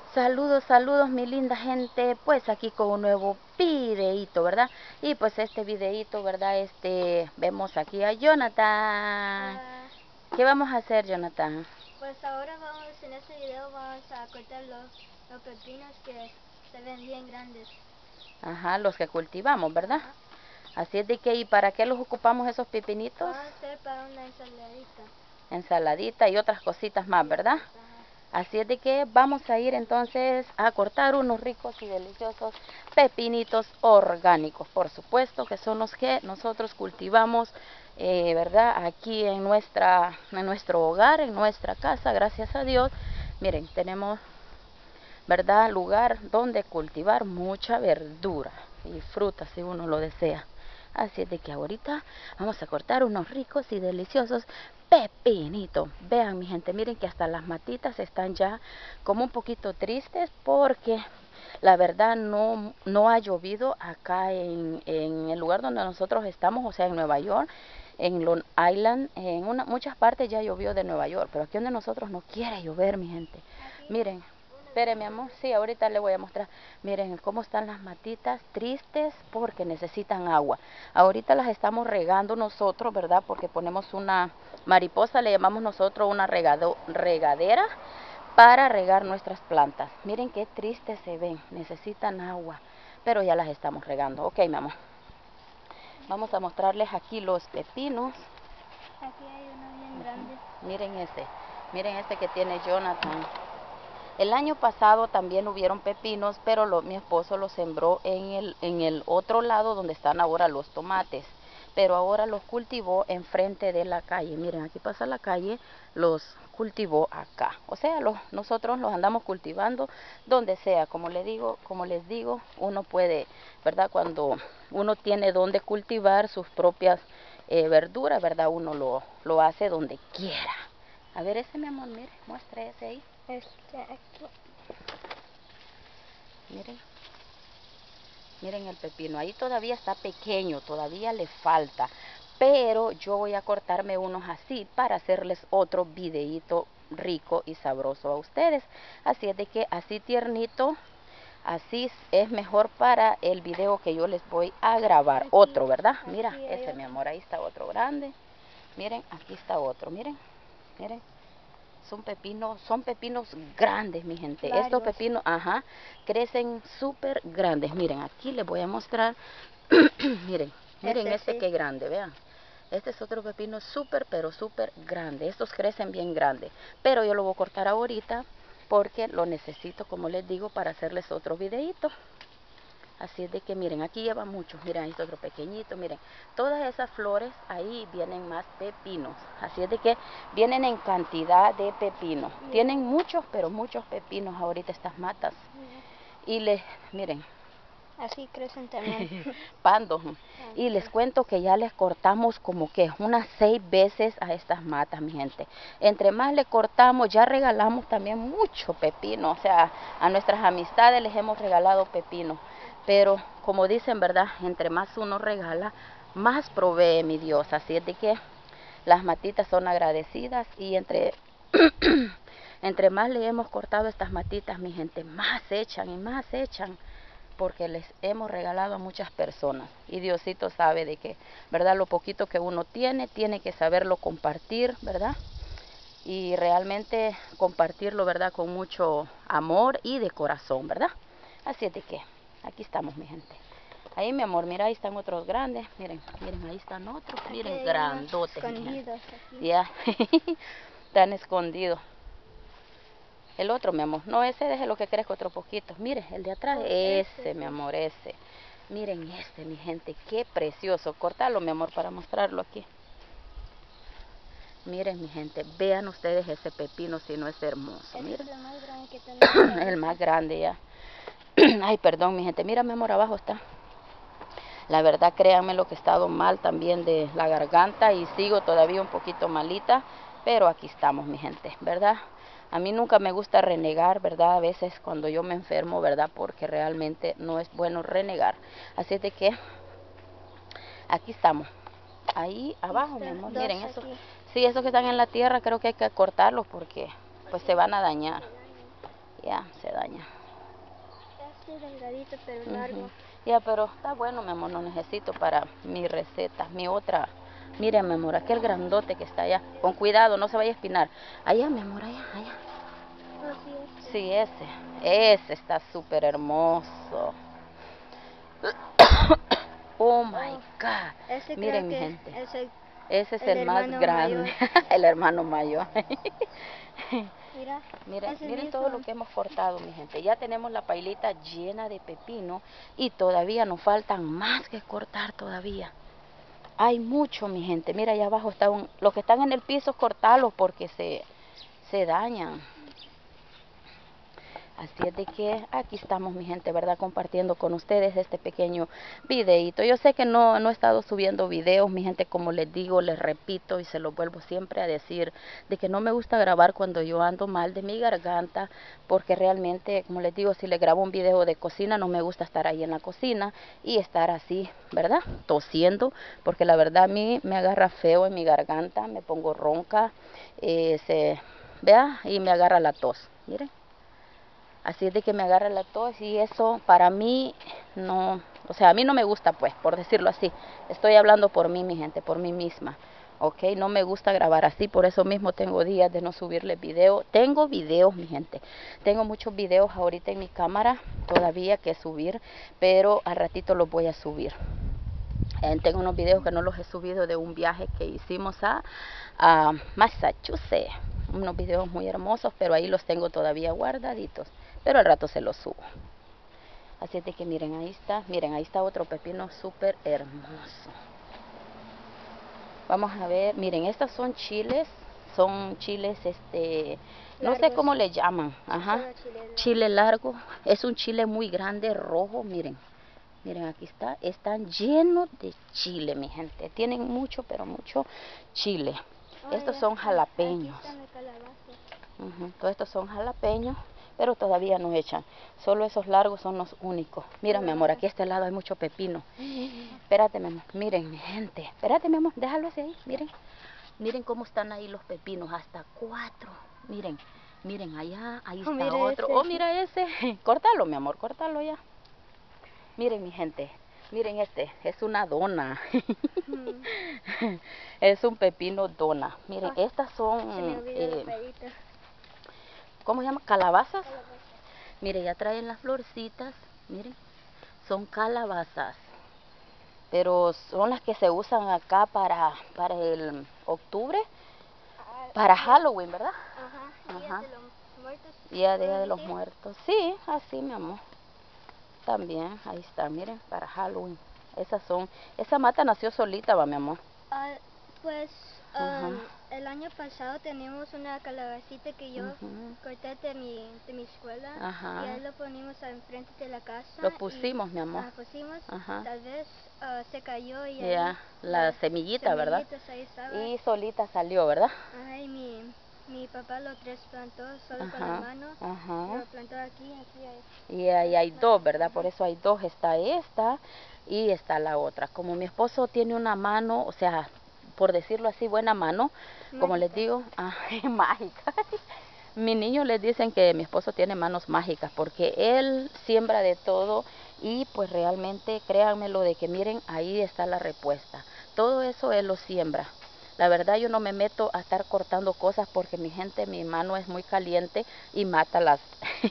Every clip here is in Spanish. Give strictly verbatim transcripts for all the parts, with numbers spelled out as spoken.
Saludos, saludos mi linda gente, pues aquí con un nuevo videíto, ¿verdad? Y pues este videíto, ¿verdad? Este, vemos aquí a Jonathan. Hola. ¿Qué vamos a hacer, Jonathan? Pues ahora vamos, en este video vamos a cortar los, los pepinos que se ven bien grandes. Ajá, los que cultivamos, ¿verdad? Ajá. Así es de que, ¿y para qué los ocupamos esos pepinitos? Van a ser para una ensaladita. Ensaladita y otras cositas más, ¿verdad? Ajá. Así es de que vamos a ir entonces a cortar unos ricos y deliciosos pepinitos orgánicos, por supuesto que son los que nosotros cultivamos, eh, ¿verdad? Aquí en, nuestra, en nuestro hogar, en nuestra casa, gracias a Dios. Miren, tenemos, ¿verdad? Lugar donde cultivar mucha verdura y fruta si uno lo desea. Así es de que ahorita vamos a cortar unos ricos y deliciosos pepinitos. Vean mi gente, miren que hasta las matitas están ya como un poquito tristes porque la verdad no, no ha llovido acá en, en el lugar donde nosotros estamos, o sea en Nueva York, en Long Island, en una, muchas partes ya llovió de Nueva York, pero aquí donde nosotros no quiere llover mi gente. Miren. Espere, mi amor, sí, ahorita le voy a mostrar. Miren cómo están las matitas tristes porque necesitan agua. Ahorita las estamos regando nosotros, ¿verdad? Porque ponemos una mariposa, le llamamos nosotros una regado, regadera para regar nuestras plantas. Miren qué tristes se ven, necesitan agua, pero ya las estamos regando. Ok, mi amor. Vamos a mostrarles aquí los pepinos. Aquí hay uno bien grande. Miren este, miren este que tiene Jonathan. El año pasado también hubieron pepinos, pero lo, mi esposo los sembró en el, en el otro lado donde están ahora los tomates. Pero ahora los cultivó enfrente de la calle. Miren, aquí pasa la calle, los cultivó acá. O sea, los, nosotros los andamos cultivando donde sea. Como les digo, como les digo, uno puede, ¿verdad? Cuando uno tiene donde cultivar sus propias eh, verduras, ¿verdad? Uno lo, lo hace donde quiera. A ver ese, mi amor, mire, muestre ese ahí. Este aquí. Miren, miren el pepino, ahí todavía está pequeño, todavía le falta, pero yo voy a cortarme unos así para hacerles otro videíto rico y sabroso a ustedes. Así es de que así tiernito, así es mejor para el video que yo les voy a grabar. Aquí, otro, ¿verdad? Mira, ese otro. mi amor, ahí está otro grande. Miren, aquí está otro, miren, miren. Son pepinos, son pepinos grandes, mi gente. Largos. Estos pepinos, ajá, crecen súper grandes. Miren, aquí les voy a mostrar. miren, miren Este este sí. que grande, vean. Este es otro pepino súper, pero súper grande. Estos crecen bien grandes. Pero yo lo voy a cortar ahorita porque lo necesito, como les digo, para hacerles otro videito. Así es de que miren, aquí lleva muchos, miren, ahí está otro pequeñito, miren, todas esas flores, ahí vienen más pepinos, así es de que vienen en cantidad de pepinos, yeah. Tienen muchos, pero muchos pepinos ahorita estas matas, yeah. Y les, miren, así crecen también. pandos, okay. Y les cuento que ya les cortamos como que unas seis veces a estas matas, mi gente. Entre más le cortamos, ya regalamos también mucho pepino, o sea, a nuestras amistades les hemos regalado pepino. Pero como dicen, ¿verdad? Entre más uno regala, más provee mi Dios. Así es de que las matitas son agradecidas y entre, entre más le hemos cortado estas matitas, mi gente, más echan y más echan. Porque les hemos regalado a muchas personas. Y Diosito sabe de que, ¿verdad? Lo poquito que uno tiene, tiene que saberlo compartir, ¿verdad? Y realmente compartirlo, ¿verdad? Con mucho amor y de corazón, ¿verdad? Así es de que aquí estamos, mi gente. Ahí, mi amor, mira, ahí están otros grandes. Miren, miren, ahí están otros. Aquí miren, grandotes. Escondidos aquí. Ya, están escondidos. El otro, mi amor, no, ese déjelo que crezca otro poquito. Mire, el de atrás, oh, ese, ese, mi amor, ese. Miren este, mi gente, qué precioso. Cortalo, mi amor, para mostrarlo aquí. Miren, mi gente, vean ustedes ese pepino si no es hermoso. Ese miren. es el más grande que tenemos. El más grande ya. Ay, perdón, mi gente, mira, mi amor, abajo está. La verdad, créanme lo que he estado mal también de la garganta y sigo todavía un poquito malita, pero aquí estamos, mi gente, ¿verdad? A mí nunca me gusta renegar, ¿verdad? A veces cuando yo me enfermo, ¿verdad? Porque realmente no es bueno renegar. Así es de que aquí estamos. Ahí abajo, mi amor, miren eso. Sí, esos que están en la tierra creo que hay que cortarlos porque pues se van a dañar. Ya, se daña. Este delgadito pero Ujú. largo. Ya, pero está bueno, mi amor, lo necesito para mi receta, mi otra. Mira, mi amor, aquel grandote que está allá. Con cuidado, no se vaya a espinar. Allá, mi amor, allá, allá. Oh, sí, este. Sí, ese. Ese está súper hermoso. Oh my Oh, God. ese Miren, creo mi que gente. es el, Ese es el el, más hermano grande. mayor. El hermano mayor. Mira, Miren, ese miren mismo. todo lo que hemos cortado, mi gente. Ya tenemos la pailita llena de pepino y todavía nos faltan más que cortar todavía. Hay mucho, mi gente. Mira, allá abajo están los que están en el piso, cortarlos porque se, se dañan. Así es de que aquí estamos, mi gente, ¿verdad? Compartiendo con ustedes este pequeño videito. Yo sé que no, no he estado subiendo videos, mi gente, como les digo, les repito y se lo vuelvo siempre a decir, de que no me gusta grabar cuando yo ando mal de mi garganta, porque realmente, como les digo, si les grabo un video de cocina, no me gusta estar ahí en la cocina y estar así, ¿verdad? Tosiendo, porque la verdad a mí me agarra feo en mi garganta, me pongo ronca, eh, se, vea, y me agarra la tos, miren. Así es de que me agarra la tos y eso para mí no, o sea, a mí no me gusta, pues, por decirlo así. Estoy hablando por mí, mi gente, por mí misma. Ok, no me gusta grabar así, por eso mismo tengo días de no subirle video. Tengo videos, mi gente. Tengo muchos videos ahorita en mi cámara todavía que subir, pero al ratito los voy a subir. Eh, tengo unos videos que no los he subido de un viaje que hicimos a, a Massachusetts. Unos videos muy hermosos, pero ahí los tengo todavía guardaditos. Pero al rato se los subo. Así es de que miren, ahí está. Miren, ahí está otro pepino súper hermoso. Vamos a ver, miren, estos son chiles. Son chiles, este, no sé Largos. cómo le llaman. Ajá. Solo chile largo. Chile largo. Es un chile muy grande, rojo, miren. Miren, aquí está, están llenos de chile, mi gente. Tienen mucho, pero mucho chile. Oh, Estos ya, son jalapeños. Aquí están de calabaza. Uh-huh. Todos estos son jalapeños, pero todavía no echan. Solo esos largos son los únicos. Mira, mi amor, aquí a este lado hay mucho pepino. Espérate, mi amor. Miren, mi gente. Espérate, mi amor, déjalo así ahí. Miren. Miren cómo están ahí los pepinos. Hasta cuatro. Miren. Miren, allá, ahí Oh, está mira otro. ese. Oh, mira ese. Córtalo, mi amor, córtalo ya. Miren, mi gente, miren este, es una dona. Mm. Es un pepino dona. Miren, Oh, estas son, se me olvidó eh, la palita. ¿cómo se llama? Calabazas. Calabaza. Miren, ya traen las florcitas, miren, son calabazas. Pero son las que se usan acá para, para el octubre, Ah, para día- Halloween, ¿verdad? Ajá, Día Ajá. de los Muertos. Día, Día ¿puedo de los decir? Muertos. Sí, así, mi amor. También, ahí está, miren, para Halloween. Esas son, esa mata nació solita, va, mi amor. Ah, pues Ajá. um, el año pasado teníamos una calabacita que yo Ujú. corté de mi, de mi escuela. Ajá. Y ahí lo ponimos enfrente de la casa. Lo pusimos, y, mi amor. Ah, pusimos. Ajá. Tal vez ah, se cayó y Ya, ahí la las semillita, ¿verdad? semillitas ahí estaban. Y solita salió, ¿verdad? Ajá, y mi, mi papá lo trasplantó solo con la Ajá. mano. Ajá. Lo plantó aquí, aquí. Ahí. Y ahí hay dos, ¿verdad? Ajá. Por eso hay dos. Está esta y está la otra. Como mi esposo tiene una mano, o sea, por decirlo así, buena mano, como les Mágica. digo, ah, mágica. Mis niños les dicen que mi esposo tiene manos mágicas porque él siembra de todo y pues realmente créanmelo de que miren, ahí está la respuesta. Todo eso él lo siembra. La verdad yo no me meto a estar cortando cosas porque mi gente, mi mano es muy caliente y mata las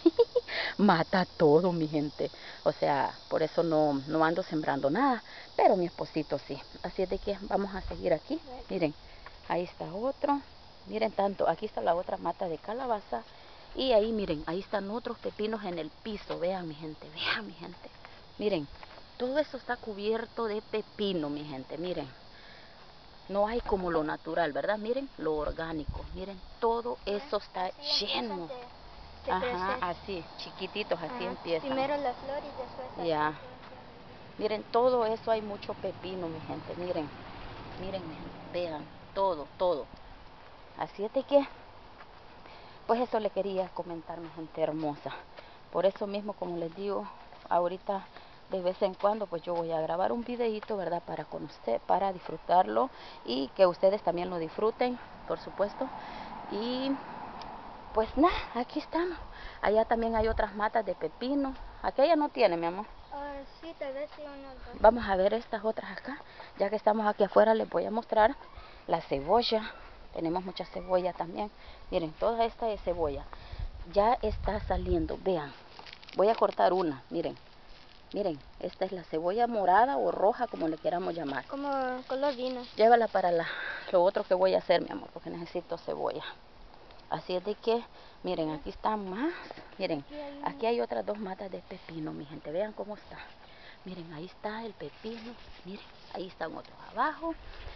mata todo, mi gente. O sea, por eso no, no ando sembrando nada, pero mi esposito sí. Así es de que vamos a seguir aquí. Miren, ahí está otro. Miren tanto, aquí está la otra mata de calabaza. Y ahí, miren, ahí están otros pepinos en el piso. Vean, mi gente, vean, mi gente. Miren, todo eso está cubierto de pepino, mi gente, miren. No hay como lo natural, ¿verdad? Miren, lo orgánico. Miren, todo eso está Así lleno. empiezan de, de Ajá, crecer. así, chiquititos, así Ajá. empiezan. Primero la flor y después Ya. así. Miren, todo eso hay mucho pepino, mi gente. Miren, miren, mi gente, vean, todo, todo. Así es de que, pues eso le quería comentar, mi gente hermosa. Por eso mismo, como les digo, ahorita de vez en cuando, pues yo voy a grabar un videito, ¿verdad? Para con usted, para disfrutarlo y que ustedes también lo disfruten, por supuesto. Y pues nada, aquí estamos. Allá también hay otras matas de pepino. Aquella no tiene, mi amor. Uh, sí, tal vez sí uno dos. Vamos a ver estas otras acá. Ya que estamos aquí afuera, les voy a mostrar la cebolla. Tenemos mucha cebolla también. Miren, toda esta es cebolla. Ya está saliendo, vean. Voy a cortar una, miren. Miren, esta es la cebolla morada o roja, como le queramos llamar. Como color vino. Llévala para la, lo otro que voy a hacer, mi amor, porque necesito cebolla. Así es de que, miren, aquí están más. Miren, aquí hay otras dos matas de pepino, mi gente. Vean cómo está. Miren, ahí está el pepino. Miren, ahí están otros abajo.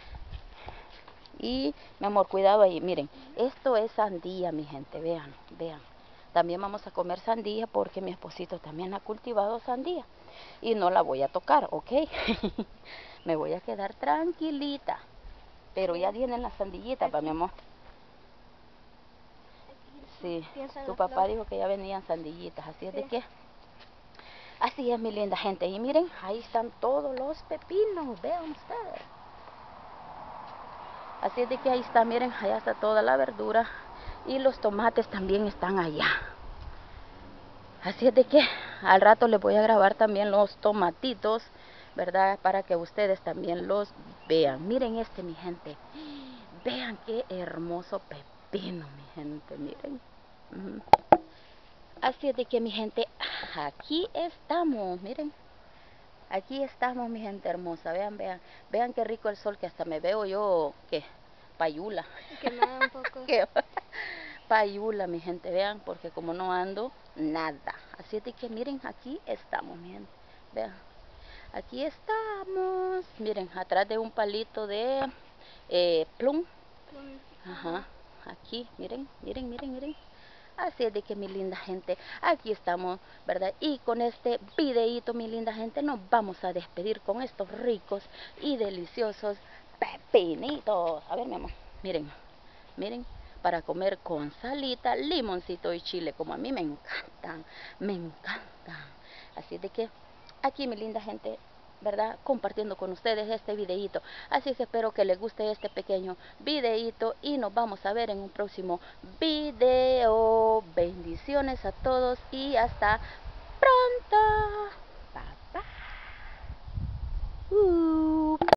Y, mi amor, cuidado ahí. Miren, esto es sandía, mi gente. Vean, vean. También vamos a comer sandía porque mi esposito también ha cultivado sandía. Y no la voy a tocar, ¿ok? Me voy a quedar tranquilita. Pero ya vienen las sandillitas, pa, mi amor. Sí, tu papá dijo que ya venían sandillitas, así es de que... Así es, mi linda gente. Y miren, ahí están todos los pepinos, vean ustedes. Así es de que ahí está, miren, allá está toda la verdura. Y los tomates también están allá. Así es de que al rato les voy a grabar también los tomatitos, ¿verdad? Para que ustedes también los vean. Miren este, mi gente. Vean qué hermoso pepino, mi gente, miren. Uh-huh. Así es de que, mi gente, aquí estamos, miren. Aquí estamos, mi gente hermosa. Vean, vean. Vean qué rico el sol, que hasta me veo yo, ¿qué? Payula. Quemada un poco. ¿Qué? Payula, mi gente, vean, porque como no ando, nada. Así es de que, miren, aquí estamos, mi gente. Vean. Aquí estamos. Miren, atrás de un palito de eh, plum. Ajá. Aquí, miren, miren, miren, miren. Así es de que, mi linda gente, aquí estamos, ¿verdad? Y con este videíto, mi linda gente, nos vamos a despedir con estos ricos y deliciosos pepinitos. A ver, mi amor, miren, miren, para comer con salita, limoncito y chile, como a mí me encantan, me encantan. Así es de que, aquí, mi linda gente, ¿verdad? Compartiendo con ustedes este videíto. Así que espero que les guste este pequeño videíto y nos vamos a ver en un próximo video. Bendiciones a todos y hasta pronto. Bye bye. Uh.